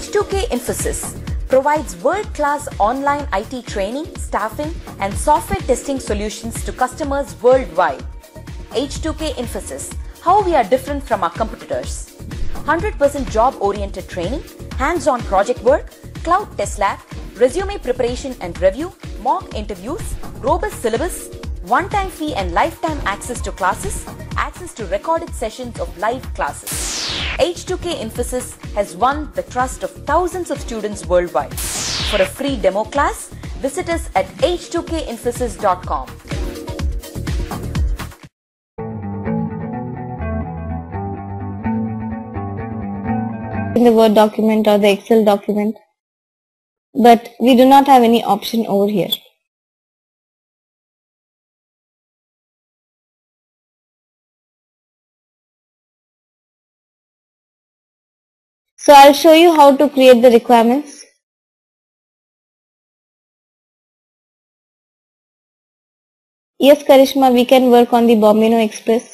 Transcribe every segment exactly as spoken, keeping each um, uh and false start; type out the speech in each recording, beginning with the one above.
H two K Infosys provides world-class online I T training, staffing and software testing solutions to customers worldwide. H two K Infosys, how we are different from our competitors. one hundred percent job-oriented training, hands-on project work, cloud test lab, resume preparation and review, mock interviews, robust syllabus, one-time fee and lifetime access to classes, access to recorded sessions of live classes. H two K Infosys has won the trust of thousands of students worldwide. For a free demo class, visit us at h two k infosys dot com. In the Word document or the Excel document, but we do not have any option over here. So I'll show you how to create the requirements. Yes, Karishma, we can work on the Bombino Express.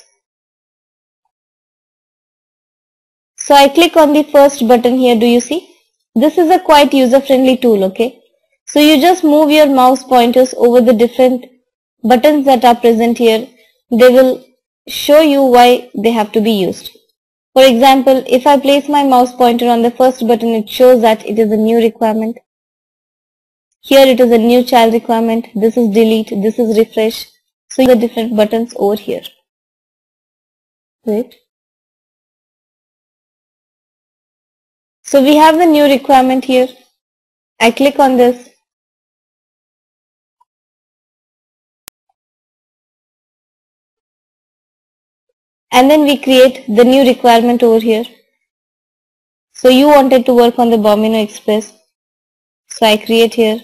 So I click on the first button here, do you see? This is a quite user-friendly tool, okay? So you just move your mouse pointers over the different buttons that are present here. They will show you why they have to be used. For example, if I place my mouse pointer on the first button, it shows that it is a new requirement. Here it is a new child requirement. This is delete. This is refresh. So the different buttons over here. Right. So we have the new requirement here. I click on this. And then we create the new requirement over here. So you wanted to work on the Bombino Express. So I create here.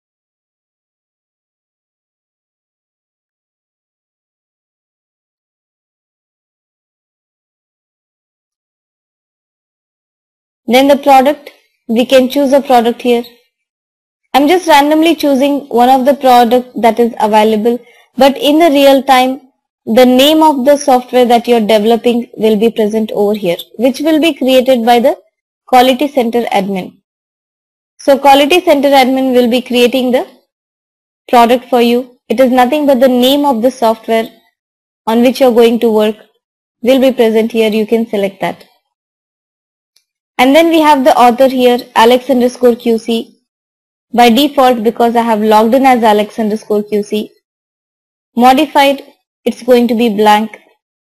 Then the product, we can choose a product here. I'm just randomly choosing one of the product that is available, but in the real time, the name of the software that you're developing will be present over here, which will be created by the Quality Center admin. So Quality Center admin will be creating the product for you. It is nothing but the name of the software on which you're going to work will be present here. You can select that. And then we have the author here, Alex underscore Q C. By default, because I have logged in as Alex underscore Q C. Modified, it's going to be blank.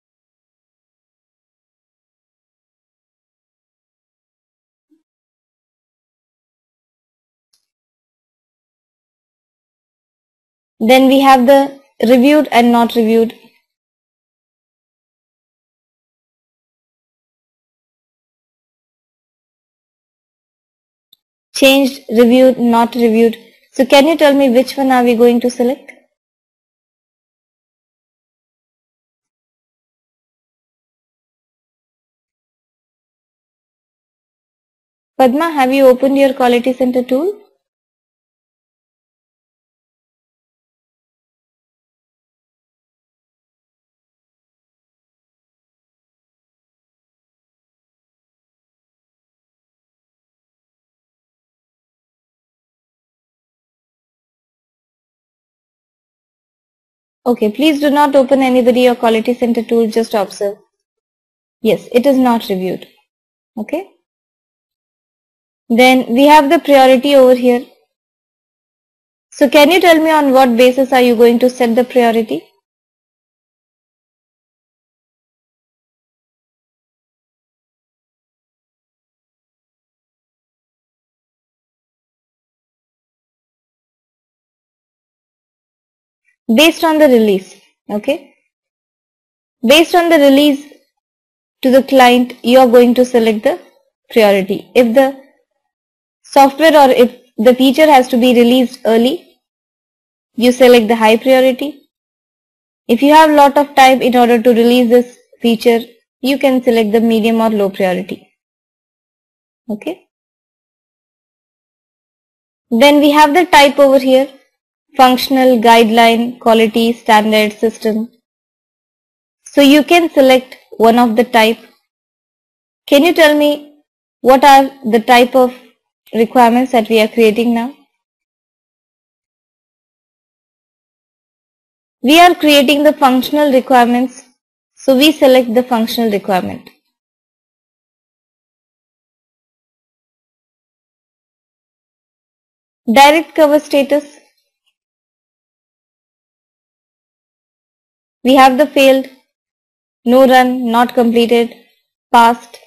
Then we have the reviewed and not reviewed. Changed, reviewed, not reviewed. So can you tell me which one are we going to select? Padma, have you opened your Quality Center tool? Okay, please do not open anybody your Quality Center tool, just observe. Yes, it is not reviewed. Okay. Then we have the priority over here. So can you tell me on what basis are you going to set the priority? Based on the release. Okay. Based on the release to the client, you are going to select the priority. If the software or if the feature has to be released early, you select the high priority. If you have lot of time in order to release this feature, you can select the medium or low priority. Okay. Then we have the type over here. Functional, guideline, quality, standard, system. So you can select one of the type. Can you tell me what are the type of requirements that we are creating now. We are creating the functional requirements, so we select the functional requirement. Direct cover status. We have the failed, no run, not completed, passed.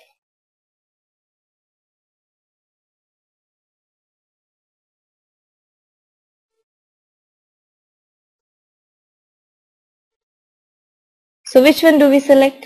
So which one do we select?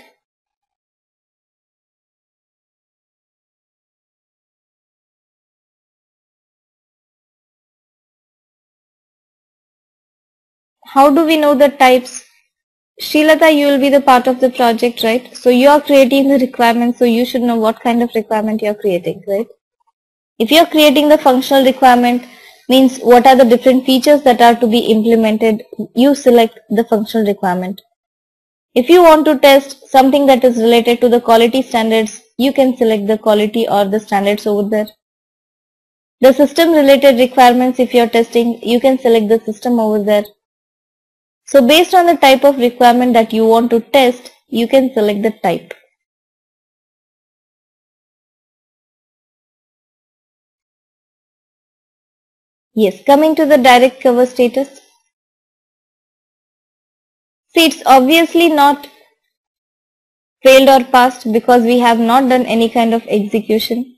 How do we know the types? Srilata, you will be the part of the project, right? So you are creating the requirements, so you should know what kind of requirement you are creating, right? If you are creating the functional requirement, means what are the different features that are to be implemented, you select the functional requirement. If you want to test something that is related to the quality standards, you can select the quality or the standards over there. The system related requirements, if you are testing, you can select the system over there. So based on the type of requirement that you want to test, you can select the type. Yes, coming to the direct cover status. See, it's obviously not failed or passed because we have not done any kind of execution.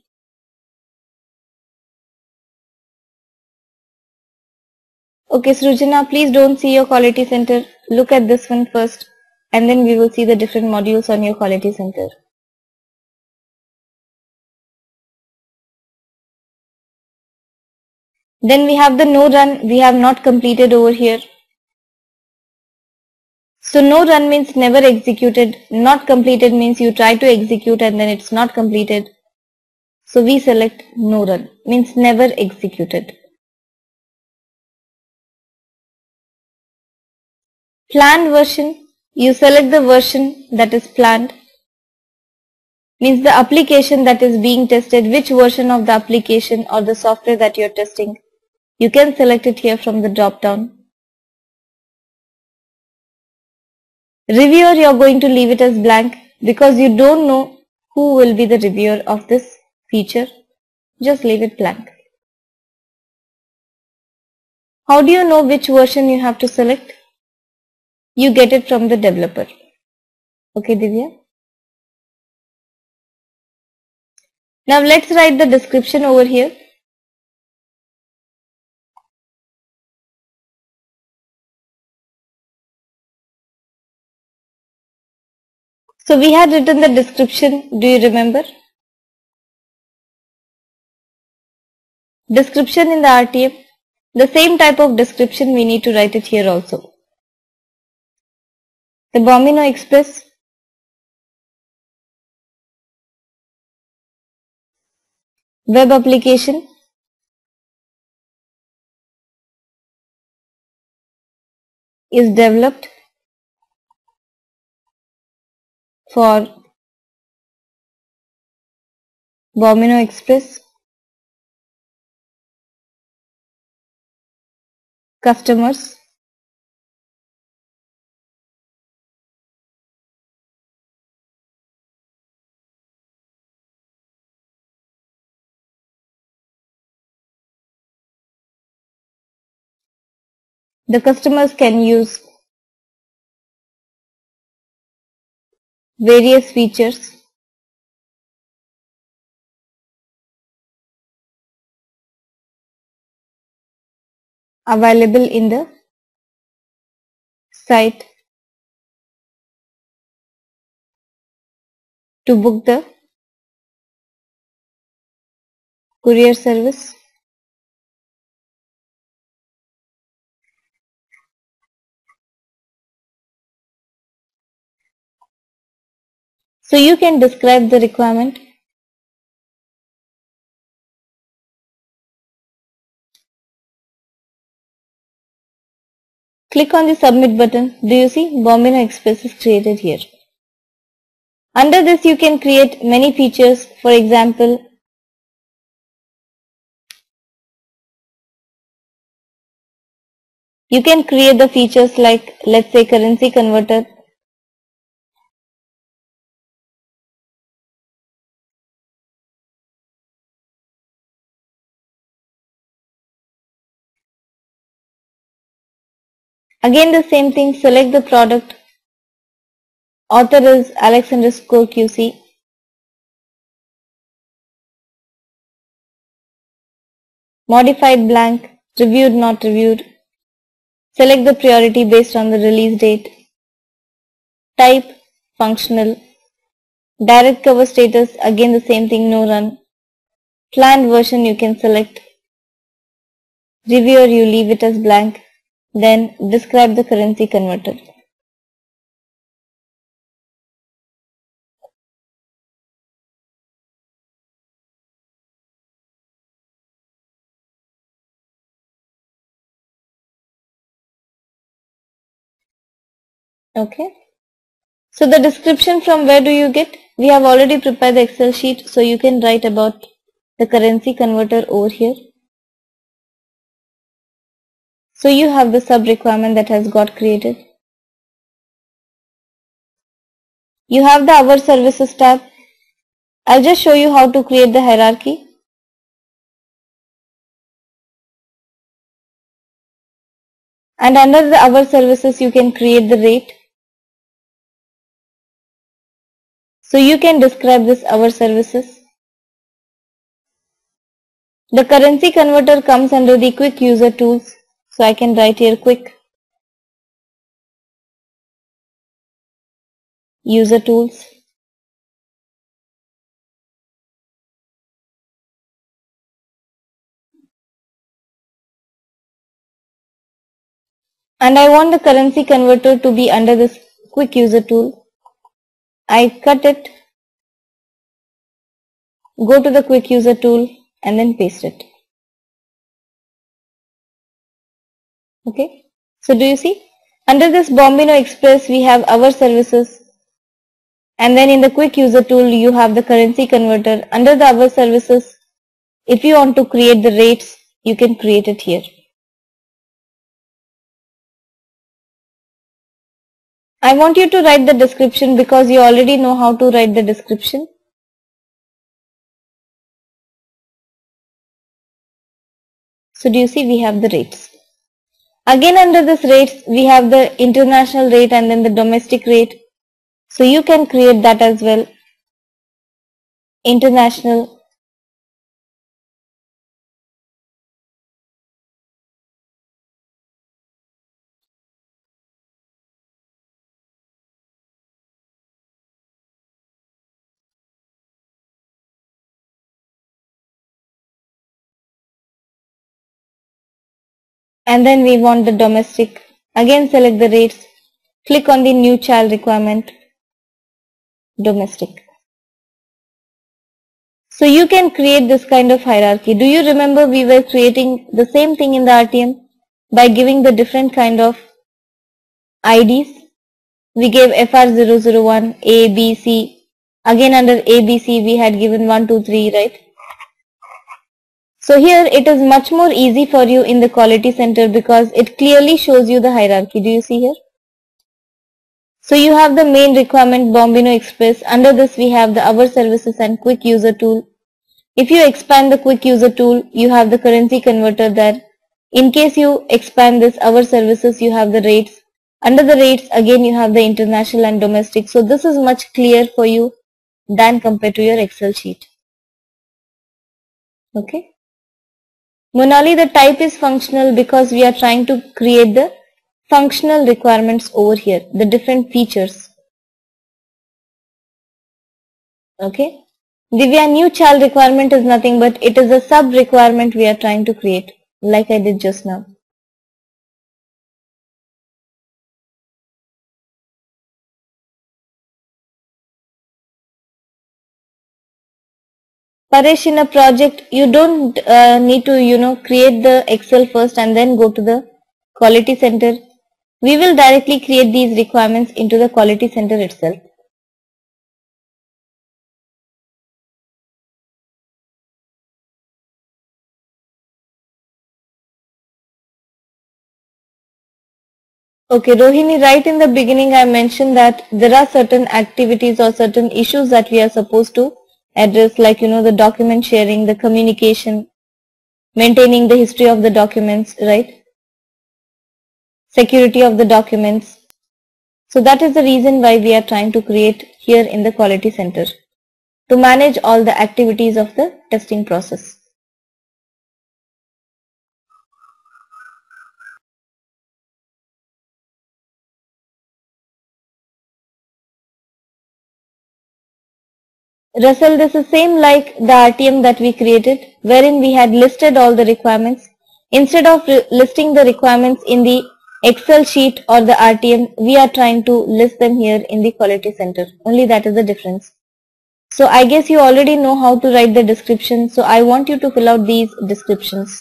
Okay, Srujana, please don't see your quality center. Look at this one first and then we will see the different modules on your quality center. Then we have the no run, we have not completed over here. So no run means never executed, not completed means you try to execute and then it's not completed. So we select no run, means never executed. Planned version, you select the version that is planned, means the application that is being tested, which version of the application or the software that you are testing. You can select it here from the drop down. Reviewer, you are going to leave it as blank because you don't know who will be the reviewer of this feature. Just leave it blank. How do you know which version you have to select? You get it from the developer. Okay, Divya. Now let's write the description over here. So we had written the description, do you remember? Description in the R T M. The same type of description we need to write it here also. The Bomino Express. Web application. Is developed for Bomino Express customers. The customers can use various features available in the site to book the courier service. So you can describe the requirement. Click on the submit button. Do you see Bomino Express is created here? Under this you can create many features. For example, You can create the features like, let's say, currency converter. Again the same thing, select the product. Author is Alex underscore Q C. Modified blank, reviewed not reviewed. Select the priority based on the release date. Type, functional. Direct cover status, again the same thing, no run. Planned version you can select. Reviewer you leave it as blank. Then describe the currency converter. Okay. So the description, from where do you get? We have already prepared the Excel sheet, so you can write about the currency converter over here. So you have the sub requirement that has got created. You have the Our Services tab. I'll just show you how to create the hierarchy. And under the Our Services you can create the rate. So you can describe this Our Services. The currency converter comes under the quick user tools. So I can write here quick user tools. And I want the currency converter to be under this quick user tool. I cut it, go to the quick user tool and then paste it. Okay. So do you see? Under this Bombino Express we have Our Services, and then in the quick user tool you have the currency converter. Under the Our Services, if you want to create the rates, you can create it here. I want you to write the description because you already know how to write the description. So do you see, we have the rates. Again under this rates we have the international rate and then the domestic rate. So you can create that as well. International. And then we want the domestic. Again select the rates. Click on the new child requirement. Domestic. So you can create this kind of hierarchy. Do you remember we were creating the same thing in the R T M by giving the different kind of I Ds? We gave F R zero zero one, A, B, C. Again under A, B, C we had given one, two, three, right? So here it is much more easy for you in the quality center because it clearly shows you the hierarchy. Do you see here? So you have the main requirement Bombino Express. Under this we have the Our Services and quick user tool. If you expand the quick user tool, you have the currency converter there. In case you expand this Our Services, you have the rates. Under the rates again you have the international and domestic. So this is much clearer for you than compared to your Excel sheet. Okay. Monali, the type is functional because we are trying to create the functional requirements over here, the different features. Okay. Divya, new child requirement is nothing but it is a sub requirement we are trying to create, like I did just now. Paresh, in a project, you don't uh, need to, you know, create the Excel first and then go to the quality center. We will directly create these requirements into the quality center itself. Okay, Rohini, right in the beginning I mentioned that there are certain activities or certain issues that we are supposed to address, like, you know, the document sharing, the communication, maintaining the history of the documents, right? Security of the documents. So that is the reason why we are trying to create here in the quality center, to manage all the activities of the testing process. Russell, this is same like the R T M that we created, wherein we had listed all the requirements. Instead of listing the requirements in the Excel sheet or the R T M, we are trying to list them here in the quality center. Only that is the difference. So I guess you already know how to write the description. So I want you to fill out these descriptions.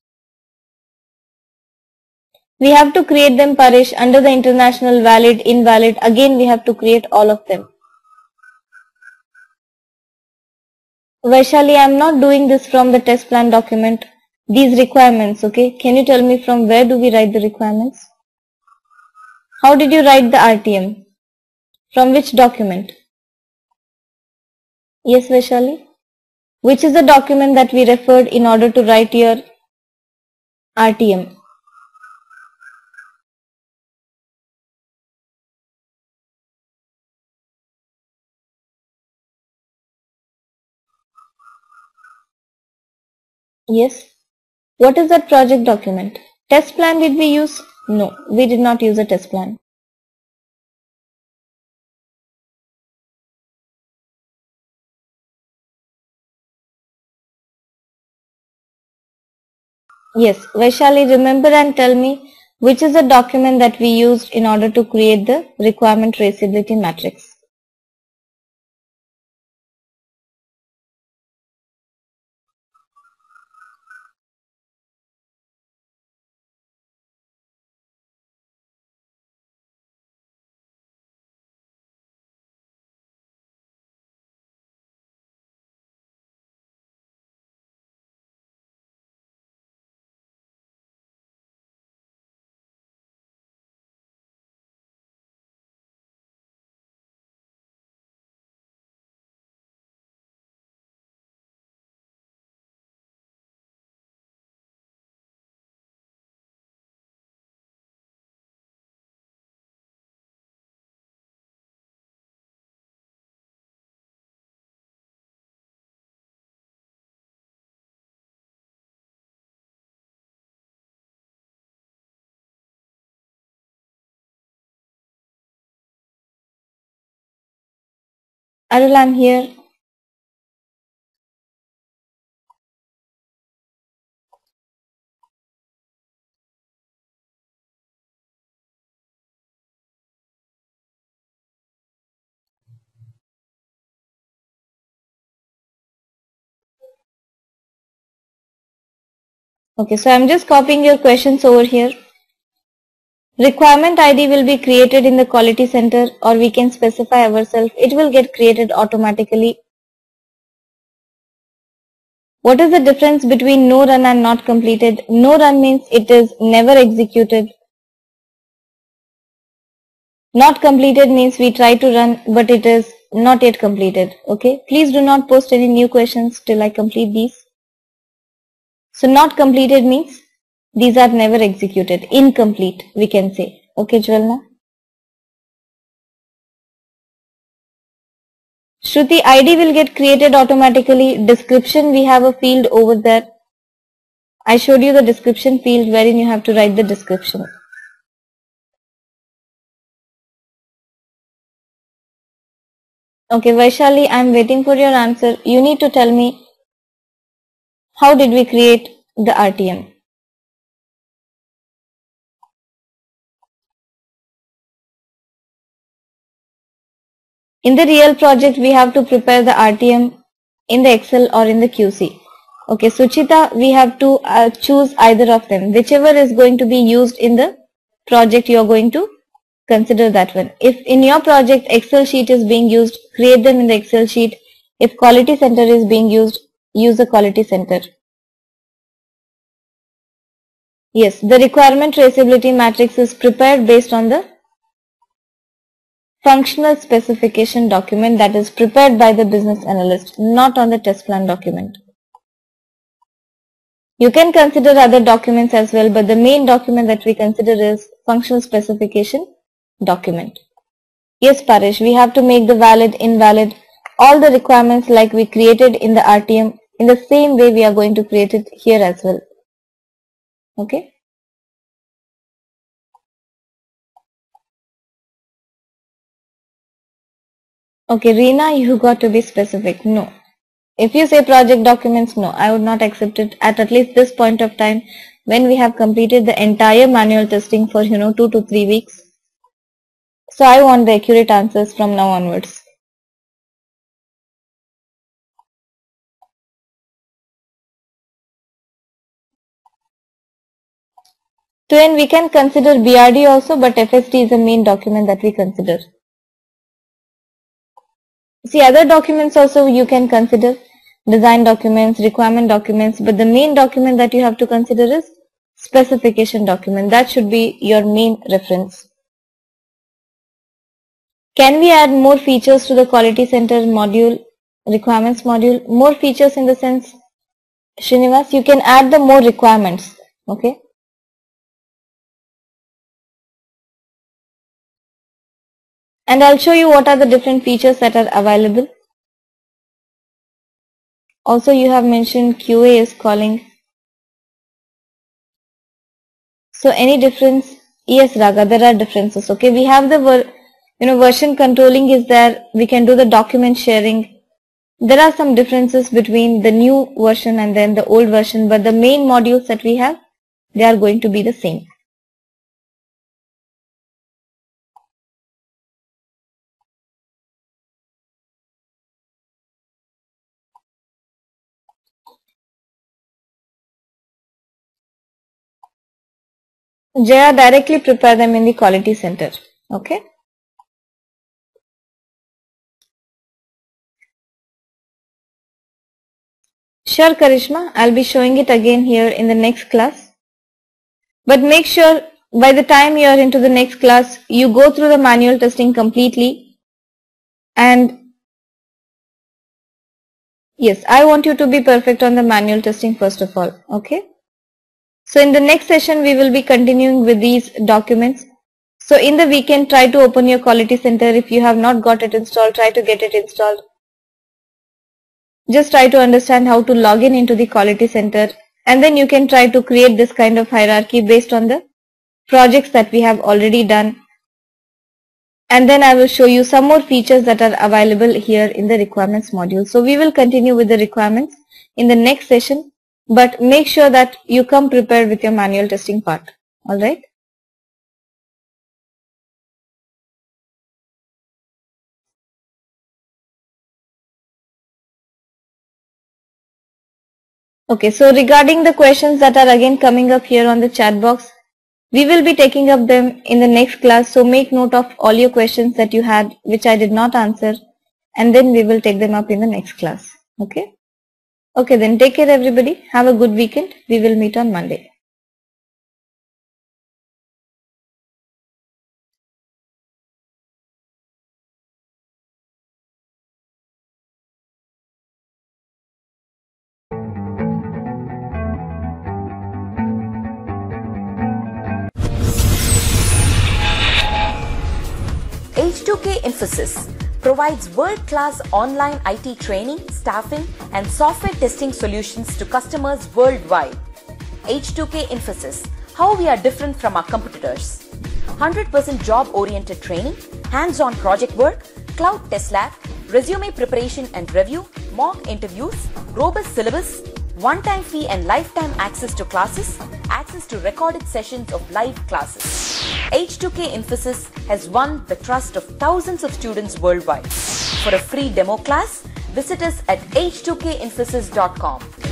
We have to create them, Paresh, under the international, valid, invalid. Again, we have to create all of them. Vaishali, I am not doing this from the test plan document. These requirements, okay? Can you tell me from where do we write the requirements? How did you write the R T M? From which document? Yes, Vaishali? Which is the document that we referred in order to write your R T M? Yes. What is that project document? Test plan did we use? No, we did not use a test plan. Yes, Vaishali, remember and tell me which is the document that we used in order to create the requirement traceability matrix. Arul, I'm here. Okay, so I'm just copying your questions over here. Requirement I D will be created in the quality center, or we can specify ourselves. It will get created automatically. What is the difference between no run and not completed? No run means it is never executed. Not completed means we try to run but it is not yet completed. Okay, please do not post any new questions till I complete these. So not completed means these are never executed. Incomplete, we can say. Okay, Jwalna. Shruti, I D will get created automatically. Description, we have a field over there. I showed you the description field wherein you have to write the description. Okay, Vaishali, I am waiting for your answer. You need to tell me how did we create the R T M. In the real project, we have to prepare the R T M in the Excel or in the Q C. Okay, Suchita, we have to uh, choose either of them. Whichever is going to be used in the project, you are going to consider that one. If in your project Excel sheet is being used, create them in the Excel sheet. If quality center is being used, use the quality center. Yes, the requirement traceability matrix is prepared based on the functional specification document that is prepared by the business analyst, not on the test plan document. You can consider other documents as well, but the main document that we consider is functional specification document. Yes, Paresh, we have to make the valid, invalid, all the requirements like we created in the R T M. In the same way, we are going to create it here as well. Okay. Okay, Reena, you got to be specific. No. If you say project documents, no, I would not accept it at at least this point of time when we have completed the entire manual testing for, you know, two to three weeks. So I want the accurate answers from now onwards. So then we can consider B R D also, but F S D is the main document that we consider. See, other documents also you can consider, design documents, requirement documents, but the main document that you have to consider is specification document. That should be your main reference. Can we add more features to the quality center module, requirements module? More features in the sense, Srinivas, you can add the more requirements. Okay. And I'll show you what are the different features that are available. Also, you have mentioned Q A is calling. So any difference? Yes, Raga, there are differences. Okay, we have the ver you know version controlling is there. We can do the document sharing. There are some differences between the new version and then the old version, but the main modules that we have, they are going to be the same. Jaya, directly prepare them in the quality center. Okay. Sure, Karishma, I'll be showing it again here in the next class. But make sure by the time you are into the next class, you go through the manual testing completely. And yes, I want you to be perfect on the manual testing first of all. Okay. So in the next session, we will be continuing with these documents. So in the weekend, try to open your quality center. If you have not got it installed, try to get it installed. Just try to understand how to log in into the quality center, and then you can try to create this kind of hierarchy based on the projects that we have already done. And then I will show you some more features that are available here in the requirements module. So we will continue with the requirements in the next session, but make sure that you come prepared with your manual testing part. All right. Okay, so regarding the questions that are again coming up here on the chat box, we will be taking up them in the next class. So make note of all your questions that you had which I did not answer, and then we will take them up in the next class. Okay. Okay, then take care everybody. Have a good weekend. We will meet on Monday. H two K Infosys provides world-class online I T training, staffing, and software testing solutions to customers worldwide. H two K Infosys, how we are different from our competitors. one hundred percent job-oriented training, hands-on project work, cloud test lab, resume preparation and review, mock interviews, robust syllabus, one-time fee and lifetime access to classes, access to recorded sessions of live classes. H two K Infosys has won the trust of thousands of students worldwide. For a free demo class, visit us at h two k infosys dot com.